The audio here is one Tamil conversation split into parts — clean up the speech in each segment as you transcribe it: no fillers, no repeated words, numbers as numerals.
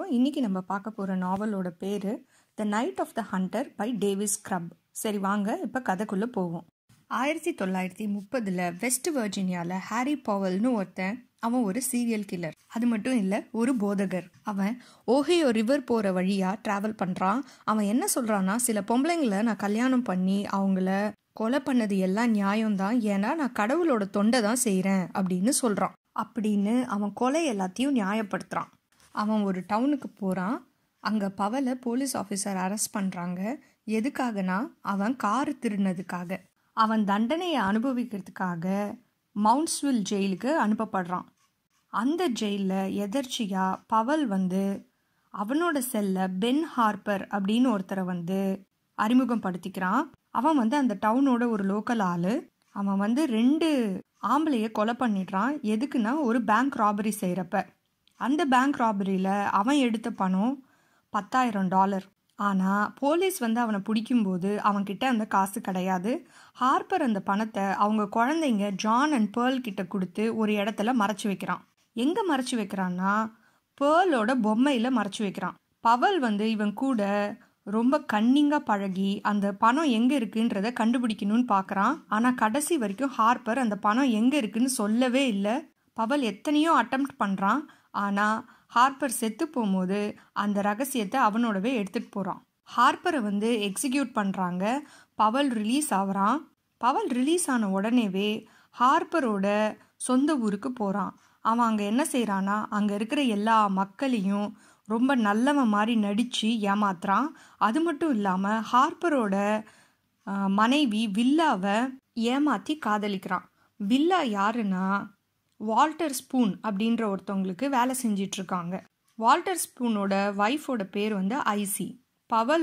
வணக்கம். இன்னைக்கு நம்ம பார்க்க போகிற நாவலோட பேர் the night of the hunter by Davis Grubb. சரி வாங்க இப்போ கதைக்குள்ளே போவோம். 1930 வெஸ்ட் வர்ஜீனியாவில் ஹாரி பாவல்னு ஒருத்தன். அவன் ஒரு சீரியல் கில்லர். அது மட்டும் இல்லை, ஒரு போதகர். அவன் ஓஹியோ ரிவர் போகிற வழியாக ட்ராவல் பண்ணுறான். அவன் என்ன சொல்கிறான்னா, சில பொம்பளைங்களை நான் கல்யாணம் பண்ணி அவங்கள கொலை பண்ணது எல்லாம் நியாயம்தான், ஏன்னா நான் கடவுளோட தொண்டை தான் செய்கிறேன் அப்படின்னு சொல்கிறான். அப்படின்னு அவன் கொலை எல்லாத்தையும் நியாயப்படுத்துகிறான். அவன் ஒரு டவுனுக்கு போகிறான். அங்கே பவலை போலீஸ் ஆஃபீஸர் அரெஸ்ட் பண்ணுறாங்க. எதுக்காகனா, அவன் கார் திருடினதுக்காக. அவன் தண்டனையை அனுபவிக்கிறதுக்காக மவுண்ட்ஸ்வில் ஜெயிலுக்கு அனுப்பப்படுறான். அந்த ஜெயிலில் எதர்ச்சியாக பவல் அவனோட செல்ல பென் ஹார்ப்பர் அப்படின்னு ஒருத்தரை அறிமுகப்படுத்திக்கிறான். அவன் அந்த டவுனோட ஒரு லோக்கல் ஆள். அவன் 2 ஆம்பளையை கொலை பண்ணிடுறான். எதுக்குன்னா, ஒரு பேங்க் ராபரி செய்கிறப்ப. அந்த பேங்க் ராபரியில் அவன் எடுத்த பணம் $10,000. ஆனால் போலீஸ் அவனை பிடிக்கும்போது அவன்கிட்ட அந்த காசு கிடையாது. ஹார்ப்பர் அந்த பணத்தை அவங்க குழந்தைங்க ஜான் அண்ட் பேர்ல் கிட்ட கொடுத்து ஒரு இடத்துல மறைச்சி வைக்கிறான். எங்கே மறைச்சி வைக்கிறான்னா, பேர்லோட பொம்மையில் மறைச்சி வைக்கிறான். பவல் இவன் கூட ரொம்ப கன்னிங்காக பழகி அந்த பணம் எங்கே இருக்குன்றதை கண்டுபிடிக்கணும்னு பார்க்குறான். ஆனால் கடைசி வரைக்கும் ஹார்ப்பர் அந்த பணம் எங்கே இருக்குன்னு சொல்லவே இல்லை. பவல் எத்தனையோ அட்டெம்ப்ட் பண்ணுறான். ஆனால் ஹார்ப்பர் செத்து போகும்போது அந்த ரகசியத்தை அவனோடவே எடுத்துகிட்டு போகிறான். ஹார்ப்பரை எக்ஸிக்யூட் பண்ணுறாங்க. பவல் ரிலீஸ் ஆகிறான். பவல் ரிலீஸ் ஆன உடனேவே ஹார்ப்பரோட சொந்த ஊருக்கு போகிறான். அவன் அங்கே என்ன செய்கிறான்னா, அங்கே இருக்கிற எல்லா மக்களையும் ரொம்ப நல்லவன் மாதிரி நடித்து ஏமாத்துறான். அது மட்டும் இல்லாமல் ஹார்ப்பரோட மனைவி வில்லாவை ஏமாற்றி காதலிக்கிறான். வில்லா யாருன்னா, வால்டர் ஸ்பூன் அப்படின்ற ஒருத்தவங்களுக்கு வேலை செஞ்சிட்ருக்காங்க. வால்டர் ஸ்பூனோட ஒய்ஃபோட பேர் ஐசி. பவல்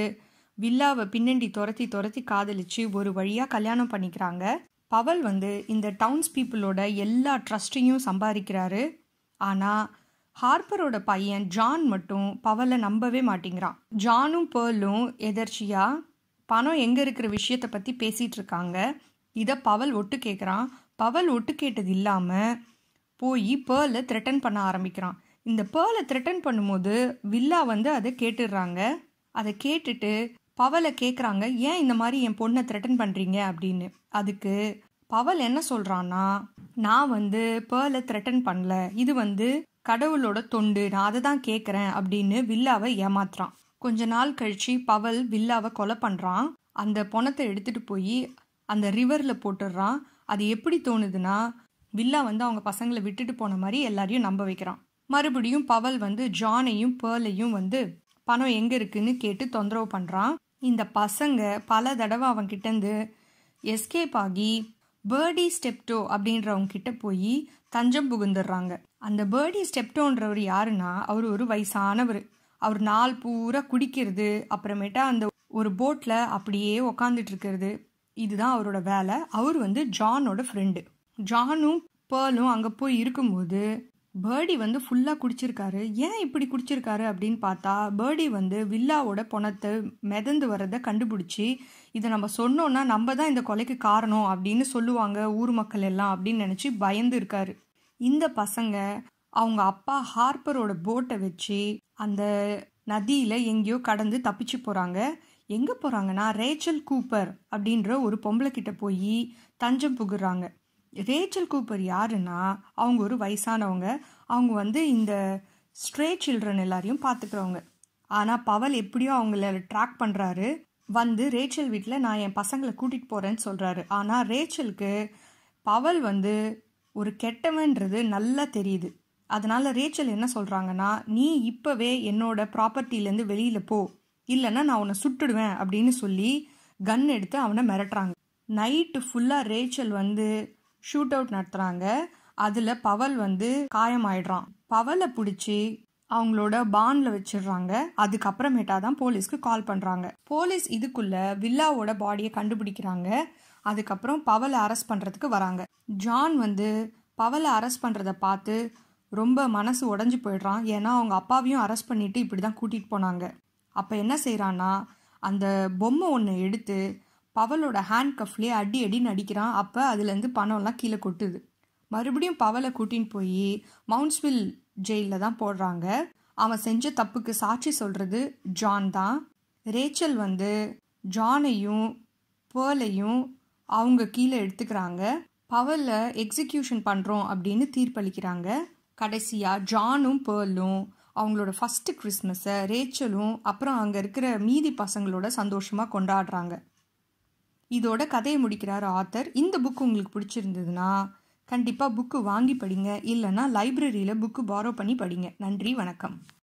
வில்லாவை பின்னண்டி துரத்தி காதலிச்சு ஒரு வழியாக கல்யாணம் பண்ணிக்கிறாங்க. பவல் இந்த டவுன்ஸ் பீப்புளோட எல்லா ட்ரஸ்ட்டையும் சம்பாதிக்கிறாரு. ஆனால் ஹார்ப்பரோட பையன் ஜான் மட்டும் பவலை நம்பவே மாட்டேங்கிறான். ஜானும் பேர்லும் எதர்ச்சியாக பணம் எங்கே இருக்கிற விஷயத்தை பற்றி பேசிகிட்டு இருக்காங்க. இதை பவல் ஒட்டு கேட்குறான். பவல் ஒட்டு கேட்டது இல்லாமல் போய் பேர்லை த்ரெட்டன் பண்ண ஆரம்பிக்கிறான். இந்த பேர்லை த்ரெட்டன் பண்ணும்போது வில்லா அதை கேட்டுடுறாங்க. அதை கேட்டுட்டு பவலை கேட்குறாங்க, ஏன் இந்த மாதிரி என் பொண்ணை த்ரெட்டன் பண்ணுறீங்க அப்படின்னு. அதுக்கு பவல் என்ன சொல்கிறான்னா, நான் பேர்லை த்ரெட்டன் பண்ணல, இது கடவுளோட தொண்டு, நான் அதை தான் கேட்குறேன் அப்படின்னு வில்லாவை ஏமாத்துறான். கொஞ்ச நாள் கழிச்சு பவல் வில்லாவை கொலை பண்ணுறான். அந்த பணத்தை எடுத்துகிட்டு போய் அந்த ரிவரில் போட்டுடுறான். அது எப்படி தோணுதுன்னா, வில்லா அவங்க பசங்களை விட்டுட்டு போன மாதிரி எல்லாரையும் நம்ப வைக்கிறான். மறுபடியும் பவல் ஜானையும் பேர்லையும் பணம் எங்கே இருக்குன்னு கேட்டு தொந்தரவு பண்ணுறான். இந்த பசங்க பல தடவை அவன்கிட்டேருந்து எஸ்கேப் ஆகி பேர்டி ஸ்டெப்டோ அப்படின்றவங்க கிட்ட போய் தஞ்சம் புகுந்துடுறாங்க. அந்த பேர்டி ஸ்டெப்டோன்றவர் யாருன்னா, அவர் ஒரு வயசானவர். அவர் நாள் பூரா குடிக்கிறது, அப்புறமேட்டா அந்த ஒரு போட்டில் அப்படியே உக்காந்துட்டு இருக்கிறது, இதுதான் அவரோட வேலை. அவர் ஜானோட ஃப்ரெண்டு. ஜானும் பேர்லும் அங்கே போய் இருக்கும்போது பேர்டி ஃபுல்லாக குடிச்சிருக்காரு. ஏன் இப்படி குடிச்சிருக்காரு அப்படின்னு பார்த்தா, பேர்டி வில்லாவோட பணத்தை மிதந்து வர்றதை கண்டுபிடிச்சி, இதை நம்ம சொன்னோன்னா நம்ம தான் இந்த கொலைக்கு காரணம் அப்படின்னு சொல்லுவாங்க ஊர் மக்கள் எல்லாம் அப்படின்னு நினச்சி பயந்து இருக்காரு. இந்த பசங்க அவங்க அப்பா ஹார்ப்பரோட போட்டை வச்சு அந்த நதியில் எங்கேயோ கடந்து தப்பிச்சு போகிறாங்க. எங்கே போகிறாங்கன்னா, ரேச்சல் கூப்பர் அப்படின்ற ஒரு பொம்பளை கிட்ட போய் தஞ்சம் புகுறாங்க. ரேச்சல் கூப்பர் யாருன்னா, அவங்க ஒரு வயசானவங்க. அவங்க இந்த ஸ்ட்ரே சில்ட்ரன் எல்லாரையும் பார்த்துக்கிறவங்க. ஆனால் பவல் எப்படியோ அவங்கள ட்ராக் பண்ணுறாரு. ரேச்சல் வீட்டில் நான் என் பசங்களை கூட்டிகிட்டு போகிறேன்னு சொல்கிறாரு. ஆனால் ரேச்சலுக்கு பவல் ஒரு கெட்டவன்றது நல்லா தெரியுது. அதனால் ரேச்சல் என்ன சொல்கிறாங்கன்னா, நீ இப்போவே என்னோட ப்ராப்பர்ட்டிலேருந்து வெளியில் போ, இல்லைன்னா நான் உன்னை சுட்டுடுவேன் அப்படின்னு சொல்லி கன் எடுத்து அவனை மிரட்டுறாங்க. நைட்டு ஃபுல்லாக ரேச்சல் ஷூட் அவுட் நடத்துகிறாங்க. அதில் பவல் காயமாயிடுறான். பவலை பிடிச்சி அவங்களோட பாண்டில் வச்சிடுறாங்க. அதுக்கப்புறமேட்டா தான் போலீஸ்க்கு கால் பண்ணுறாங்க. போலீஸ் இதுக்குள்ள வில்லாவோட பாடியை கண்டுபிடிக்கிறாங்க. அதுக்கப்புறம் பவலை அரெஸ்ட் பண்ணுறதுக்கு வராங்க. ஜான் பவலை அரெஸ்ட் பண்ணுறதை பார்த்து ரொம்ப மனசு உடஞ்சி போயிடுறான். ஏன்னா அவங்க அப்பாவையும் அரெஸ்ட் பண்ணிட்டு இப்படி தான் கூட்டிகிட்டு போனாங்க. அப்போ என்ன செய்கிறான்னா, அந்த பொம்மை ஒன்று எடுத்து பவலோட ஹேண்ட் கஃப்லேயே அடின்னு அடிக்கிறான். அப்போ அதுலேருந்து பணம்லாம் கீழே கொட்டுது. மறுபடியும் பவலை கூட்டின்னு போய் மவுண்ட்ஸ்வில் ஜெயிலில் தான் போடுறாங்க. அவன் செஞ்ச தப்புக்கு சாட்சி சொல்கிறது ஜான் தான். ரேச்சல் ஜானையும் பேர்லையும் அவங்க கீழே எடுத்துக்கிறாங்க. பவலில் எக்ஸிக்யூஷன் பண்ணுறோம் அப்படின்னு தீர்ப்பளிக்கிறாங்க. கடைசியாக ஜானும் பேர்லும் அவங்களோட ஃபஸ்ட்டு கிறிஸ்மஸை ரேச்சலும் அப்புறம் அங்கே இருக்கிற மீதி பசங்களோட சந்தோஷமாக கொண்டாடுறாங்க. இதோட கதையை முடிக்கிறார் ஆத்தர். இந்த புக்கு உங்களுக்கு பிடிச்சிருந்ததுன்னா கண்டிப்பாக புக்கு வாங்கி படிங்க, இல்லைன்னா லைப்ரரியில் புக்கு பாரோ பண்ணி படிங்க. நன்றி, வணக்கம்.